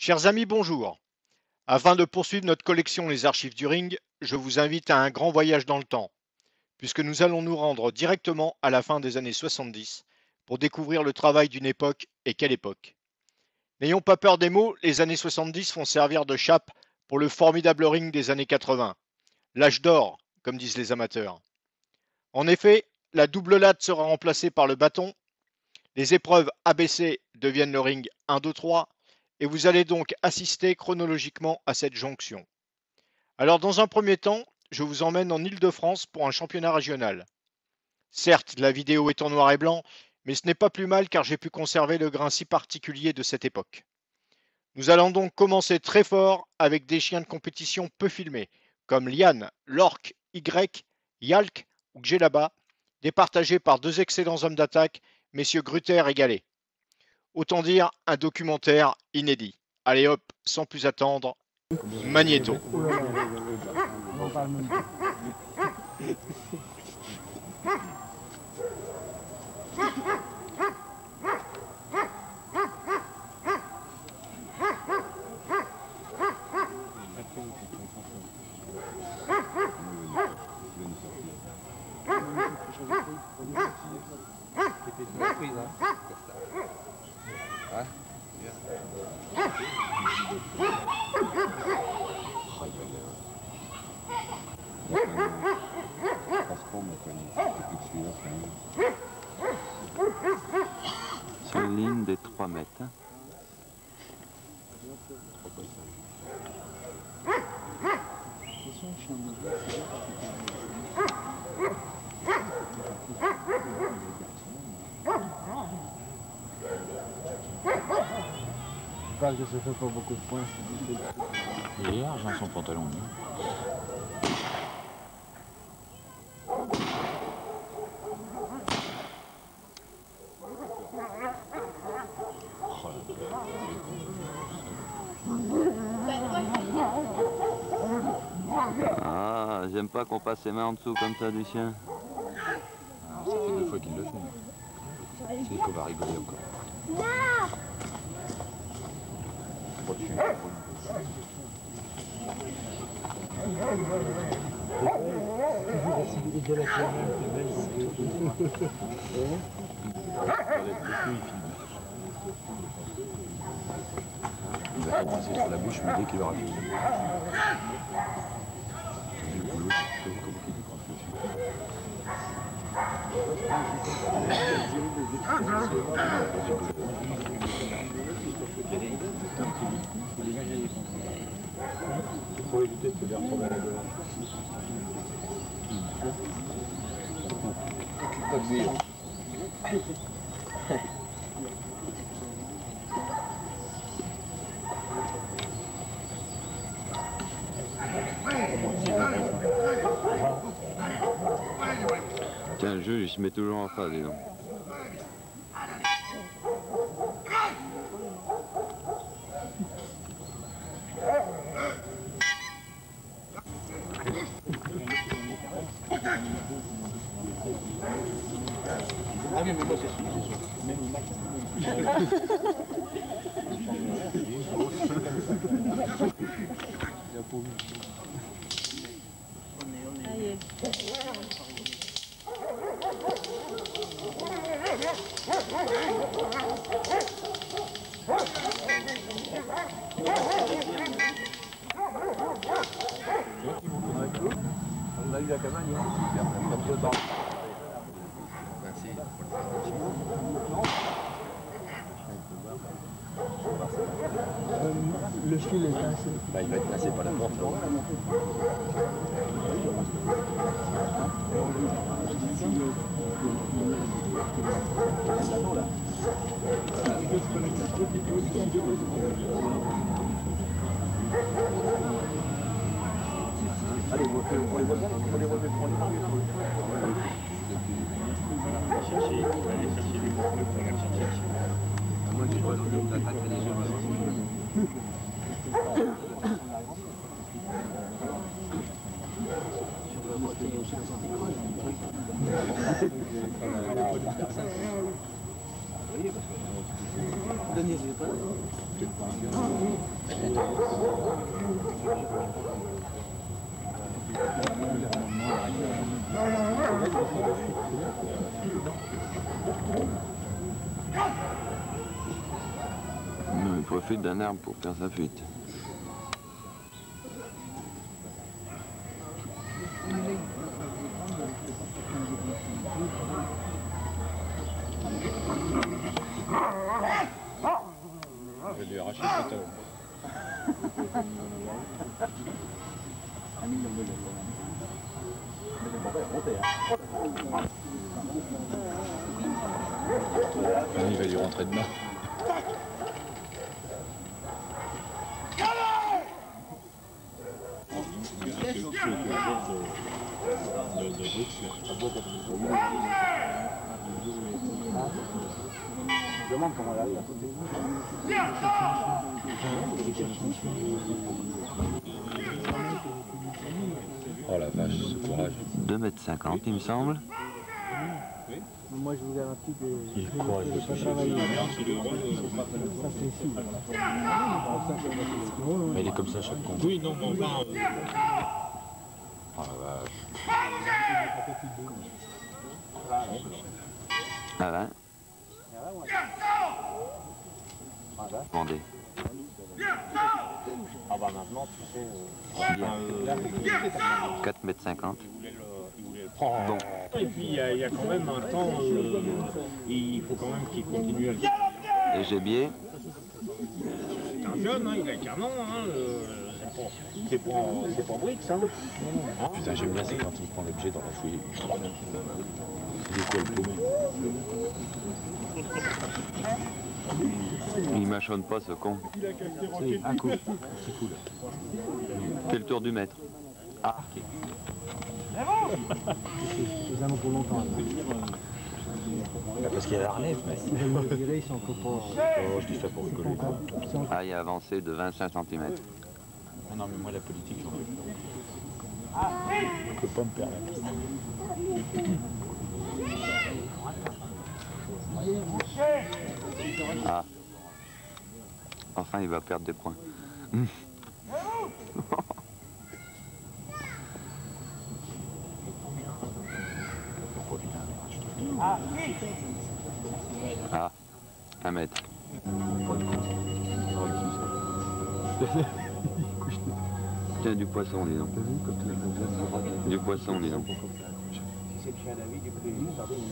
Chers amis, bonjour. Afin de poursuivre notre collection Les Archives du Ring, je vous invite à un grand voyage dans le temps, puisque nous allons nous rendre directement à la fin des années 70 pour découvrir le travail d'une époque, et quelle époque. N'ayons pas peur des mots, les années 70 vont servir de chape pour le formidable ring des années 80, l'âge d'or, comme disent les amateurs. En effet, la double latte sera remplacée par le bâton, les épreuves ABC deviennent le ring 1, 2, 3, et vous allez donc assister chronologiquement à cette jonction. Alors dans un premier temps, je vous emmène en Île-de-France pour un championnat régional. Certes, la vidéo est en noir et blanc, mais ce n'est pas plus mal car j'ai pu conserver le grain si particulier de cette époque. Nous allons donc commencer très fort avec des chiens de compétition peu filmés, comme Liane, Lorque, Y, Yalk ou Gjelaba, départagés par deux excellents hommes d'attaque, messieurs Gruter et Gallet. Autant dire un documentaire inédit. Allez hop, sans plus attendre, Magnéto. Sur une ligne de 3 mètres. Pas que ça fait pas beaucoup de points. Il est large dans son pantalon. Ah, j'aime pas qu'on passe ses mains en dessous comme ça du chien. Alors, ça fait 2 fois qu'il le fait. C'est qu'on va rigoler encore. Trop de chien. Il va commencer sur la bouche, mais dès qu'il aura fini. Du boulot, c'est comme qu'il Faut éviter de se faire tomber la gueule. pas de lui. Tiens, le juge il se met toujours en face, dis donc. Ah oui, mais moi c'est sûr. Même au maximum. On a eu la cabane, comme deux barres. Le fil est pincé. Bah, il va être placé par la porte. Allez, on les voit bien, on les voit bien. Moi, je vois l'homme d'attaque et les gens. Daniel, il est pas là. Non, il profite d'un arbre pour faire sa fuite. Je vais lui arracher cette il va lui rentrer dedans. Je demande comment elle arrive à côté. Oh la vache, ce courage. 2,50 m il me semble. Moi je vous garantis que Il court, il pas travailler. Ça c'est ici. Mais il est comme ça chaque con. Oui, non, mais enfin... Oh la vache. Ah ben, demandez. Ah bah maintenant, tu sais... Bien. 4,50 m. Il voulait le prendre. Bon. Et puis il y a quand même un temps, il faut quand même qu'il continue à le... Et Gébier, C'est un jeune, hein, il a qu'un an, hein, c'est pas Brix, hein. Putain, j'aime bien, c'est quand il prend l'objet dans la fouille. Il est quoi le paumé? il mâchonne pas ce con. C'est un coup, c'est cool. Fais le tour du mètre. Ah, ok. Les amants pour longtemps. Parce qu'il y a la relève, mais... Ils veulent me virer, ils sont encore pas... Oh, je dis ça pour rigoler. Ah, il a avancé de 25 cm. Ah non, mais moi, la politique, j'en veux pas. Je peux pas me permettre. Ah. Enfin, il va perdre des points. Ah, 1 mètre. Tiens, du poisson, dis donc. Du poisson, dis donc. C'est le chien David du prix.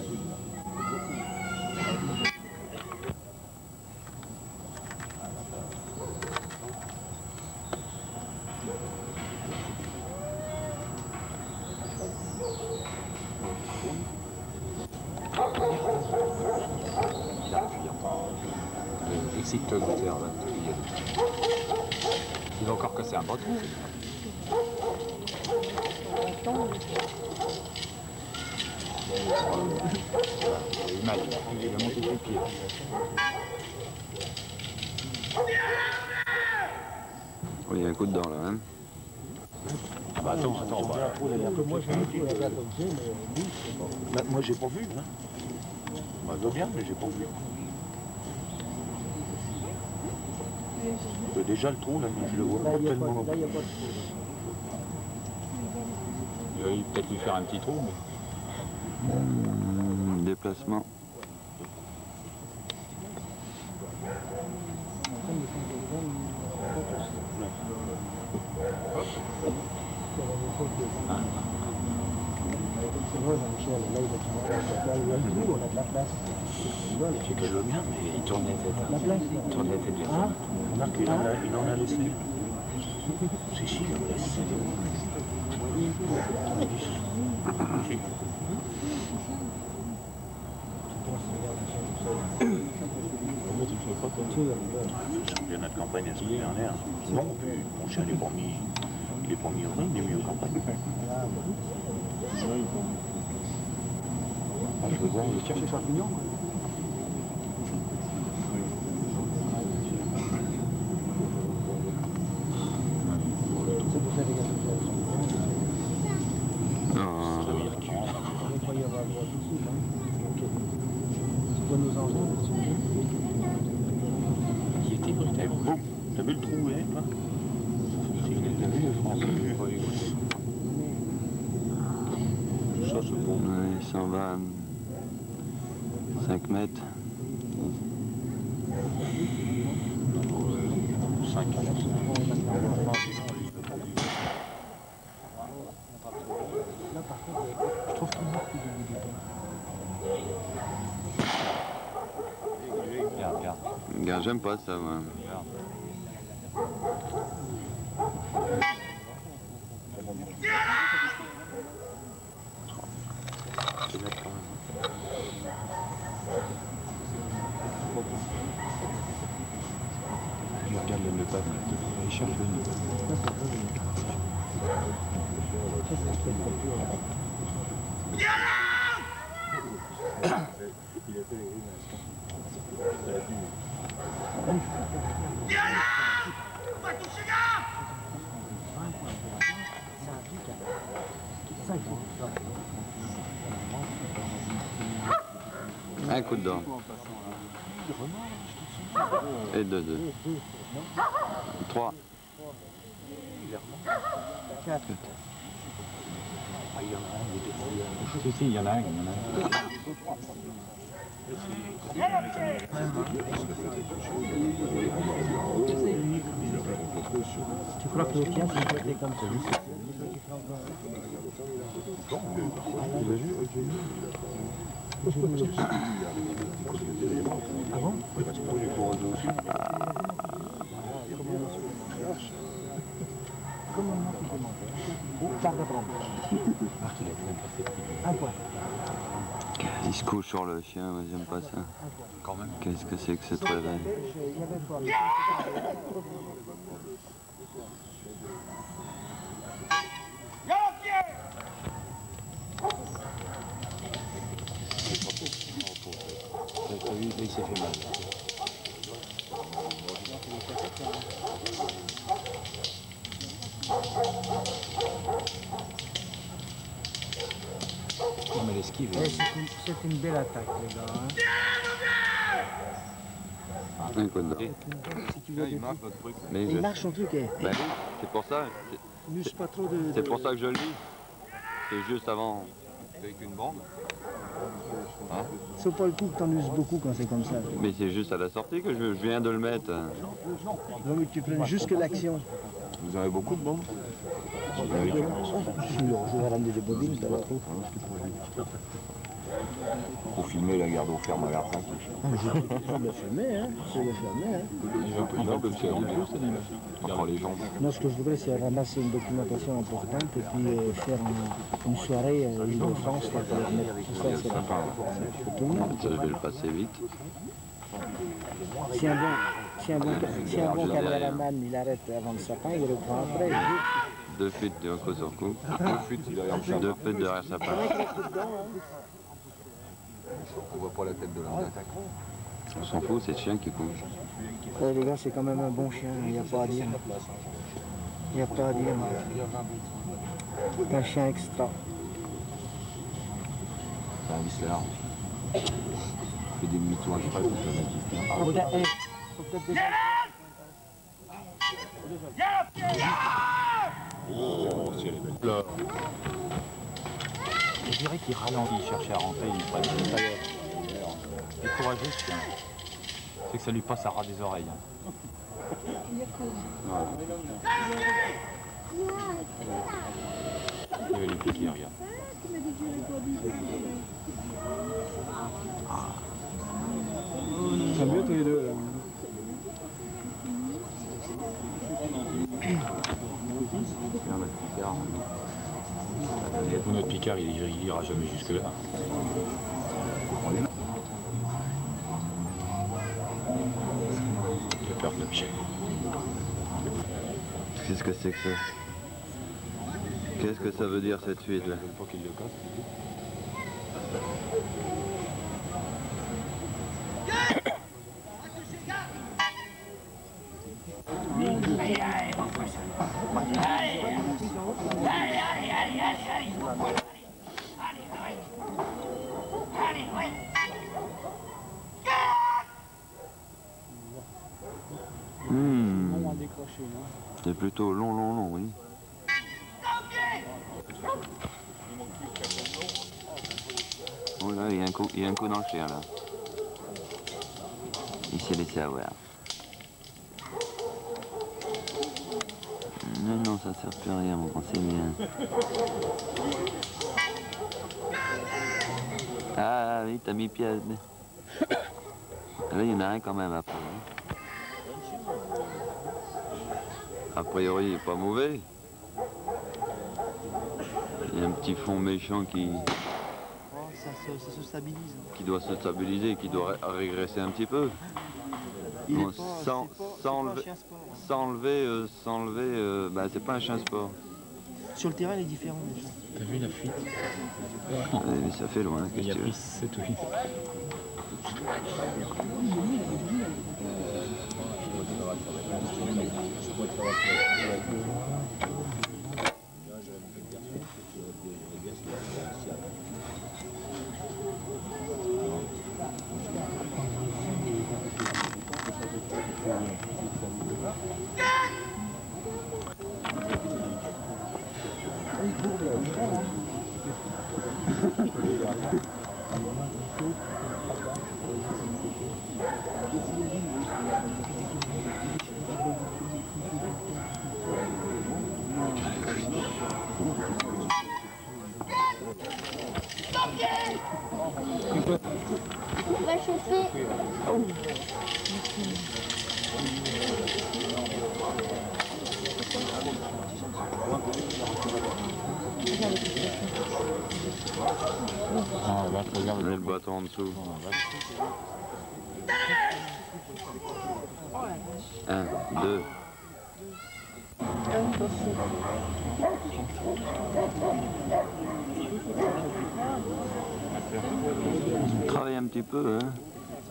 Excite-toi, Gunther, là. Il va encore casser un breton. Il est mal, il va monter sur le pied. Oh, il y a un coup dedans, là, hein. Ah bah attends, bah, Moi je me dis la date comme ça, mais lui, c'est pas... Bah, moi j'ai pas vu, hein. Bah, je veux bien, mais j'ai pas vu. Déjà le trou, là, je le vois Là, pas il n'y a tellement. pas de trou. il va peut-être lui faire un petit trou, mais... Déplacement. C'est vrai, Jean-Michel, là, il va on a de la place. C'est que je veux bien, mais il tourne la tête. La place, Il tourne la tête du hein? Remarque, il en a laissé. C'est si, il en a laissé. Championnat de campagne la semaine dernière. Non, puis mon chien, il est pas mis au ring, il est mis en campagne. Ah, je veux voir, il cherche les champignons. C'est pour ça les gars, Ah, on va pas y avoir droit tout de suite, hein. Ok. C'est quoi nos engins là-dessus? Bon, t'as vu le trou, hein, toi? Ça, c'est bon. Ouais, 125 mètres. 5. Je trouve qu'il marque du début du temps. Regarde, regarde. Regarde, j'aime pas ça, moi. Je regarde le pas. Il cherche le nœud. Un coup de dent. Et deux. 3. 4. Si, il y en a un. Tu crois que le tien, c'est jeté comme ça? Ah bon? Comment on peut demander? Tarde à prendre. Un point. Il se couche sur le chien, moi j'aime pas ça. Quand même. Qu'est-ce que c'est que cette réveil? Il y avait quoi? T'as vu, là, il s'est fait mal. Non, mais l'esquive. C'est une belle attaque, les gars. Hein. Un coup de dent. Si tu veux Il des marque trucs. votre truc. Mais Il marche son truc, hein. Ben oui, c'est pour ça. N'use pas trop de... C'est pour ça que je le dis. C'est juste avant. Avec une bande. C'est pas le coup que t'en uses beaucoup quand c'est comme ça. Mais c'est juste à la sortie que je viens de le mettre. Non, mais tu prennes juste que l'action. Vous avez beaucoup de bombes? Je vais ramener des bobines, ça va trop. Faut filmer la garde au ferme à la fin. Je le filmer, hein. Je le filmer, hein. Il va comme si on prend les jambes. Moi, ce que je voudrais, c'est ramasser une documentation importante et puis faire une soirée Île-de-France pour leur mettre tout ça. C'est pour tout le monde. Ça devait le passer vite. Si un bon caméraman, il arrête avant le sapin, il reprend après. 2 fuites d'un coup sur coup. 2 fuites derrière le chien. 2 fuites derrière sa patte. On voit pas la tête de l'homme. On s'en fout, c'est le chien qui couche. Ouais, les gars, c'est quand même un bon chien, il n'y a pas à dire. Il n'y a pas à dire. C'est un chien extra. C'est un Whistler. Il fait des demi-tours exprès pour se mettre. Faut peut-être déjà... Oh, si elle est belle. Là. Je dirais qu'il ralentit, il cherchait à rentrer, il prend une tailleur. Il est courageux ce chien. C'est que ça lui passe à ras des oreilles. Il y avait les piquets, regarde. C'est mieux tous les deux. Regarde le Picard. Notre Picard, il ira jamais jusque-là. J'ai peur de Michel. Qu'est-ce que c'est que ça? Qu'est-ce que ça veut dire cette fuite là? Je veux pas qu'il le casse. décroché. Hein. C'est plutôt long, long, long, oui. Oh là, il y a un coup dans le chien, là. Il s'est laissé avoir. Non, non, ça sert plus à rien, mon grand, c'est bien. Ah oui, t'as mis pied à... Là, il y en a un quand même après. Hein. A priori, il n'est pas mauvais. Il y a un petit fond méchant qui... Oh, ça se stabilise. Qui doit se stabiliser, qui doit régresser un petit peu. Il Bon, est pas, sans pas un enlever, chien sport. sans enlever, bah, c'est pas un chien sport. Sur le terrain, il est différent déjà. T'as vu la fuite? Mais ça fait loin, qu'est-ce Il que a tu veux. pris 7 ou 8. On va chauffer. Ah, va, regarde Le bâton en dessous. Un, deux. Travaille un petit peu, hein.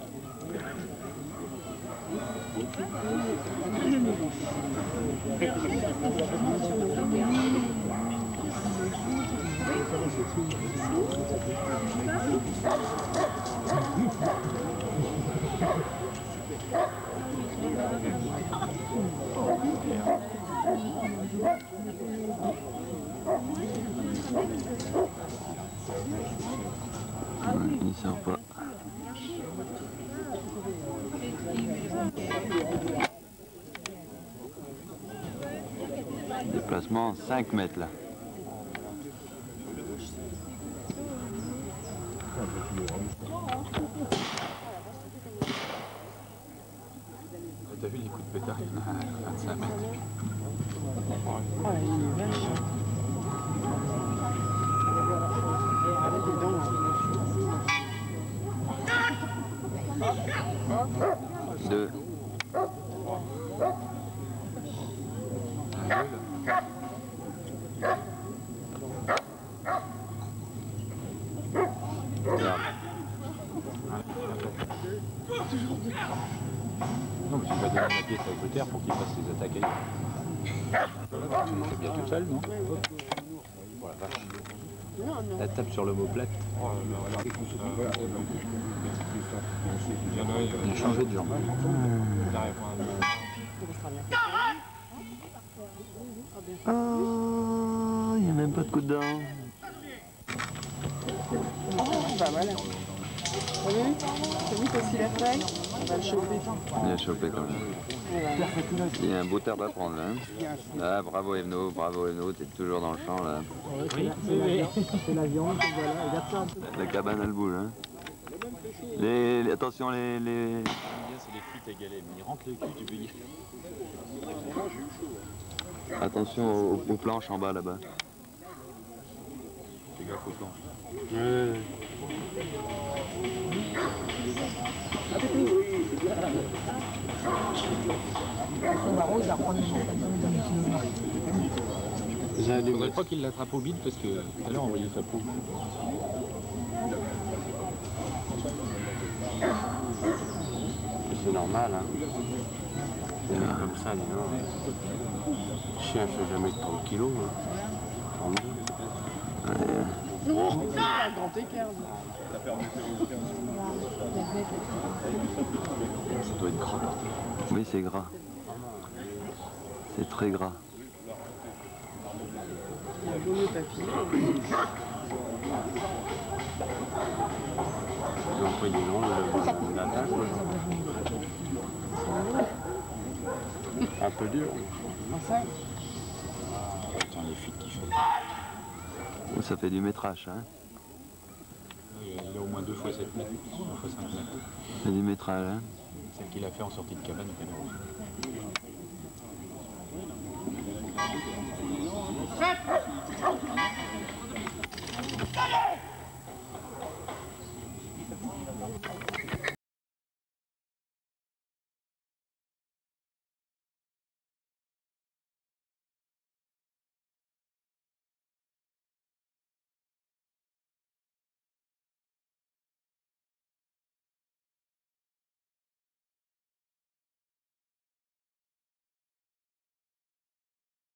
Il sort pas. Déplacement 5 mètres là. T'as vu les coups de pétard? Il y en a à 25 mètres. Ah, il est vache. Avec les dents. Deux. Regarde. Non, mais tu vas donner la pièce avec le terre pour qu'il fasse ses attaques ailleurs. Tu le fais bien tout seul, non? Oh la vache. La tape sur le mot plate. Il a changé de jambe. Oh, il n'y a même pas de coup de dent. Bah voilà. T'as vu? T'as vu qu'est-ce qu'il a fait? On va le choper. Il a chopé quand même. Il y a un beau terre d'apprendre là. Hein. Ah, bravo Evno, t'es toujours dans le champ là. C'est la viande, voilà, regarde ça. La cabane elle bouge. Hein. Attention les... C'est les frites égalées, mais il rentre le cul, tu peux y Attention aux planches en bas là-bas. Fais gaffe aux planches. Il faudrait pas qu'il l'attrape au bide parce que tout à l'heure on voyait sa peau. C'est normal, hein. Comme ça, dis donc. Le chien fait jamais 30 kilos, hein. 32. Un grand écart. Ça doit être gras. Oui, c'est gras. C'est très gras. Il vaut mieux pas filer. Ils ont pris du nom, l'attaque. Un peu dur. Attends, les fuites qu'il fait. Oh, ça fait du métrage, hein. Il a au moins 2 fois 7 mètres, 2 fois 5 mètres. C'est du métrage, hein. Celle qu'il a fait en sortie de cabane au Cameroun.